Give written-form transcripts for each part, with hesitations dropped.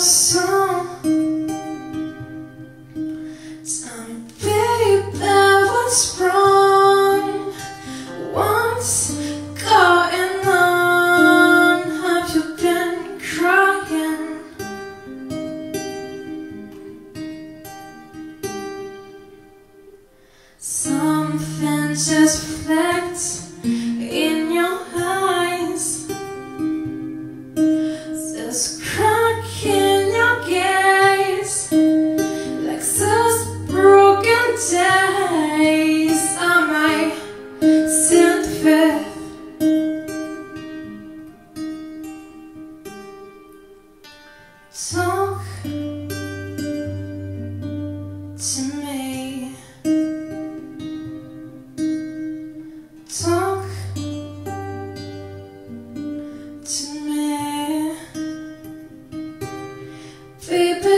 song. Tell me, baby, what's wrong? What's going on? Have you been crying? Something just flicked in your eyes. There's a crack in your gaze, like those broken days. Am I synthetic? Talk to me. Talk to me, baby,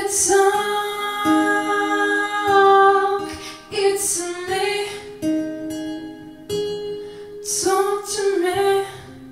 talk it to me, talk to me.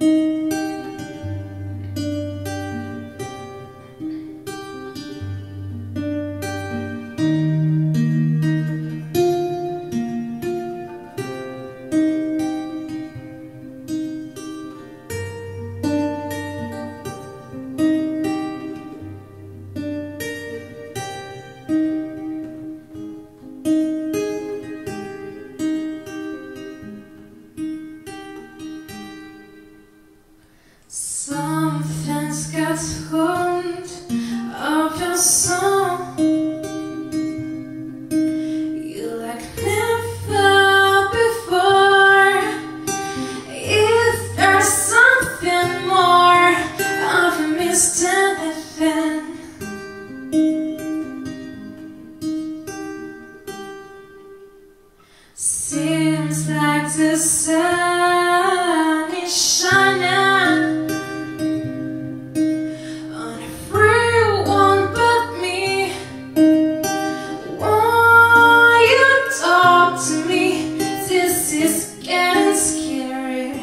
Something's got hold of your soul. You like never before. If there's something more, I've missed anything. Seems like the sun is shining on everyone but me. Why you talk to me? This is getting scary.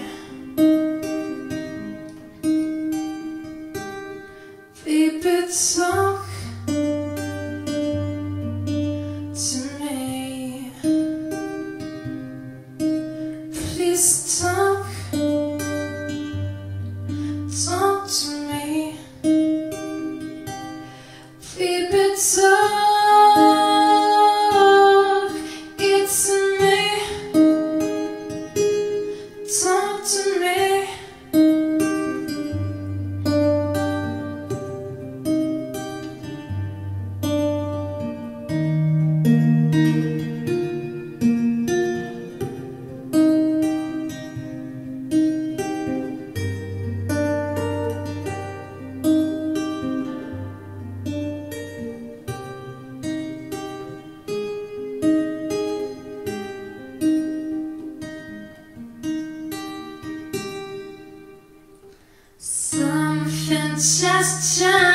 Baby, talk to me. Please talk to me, baby, talk it to me, talk to me. Something just changed.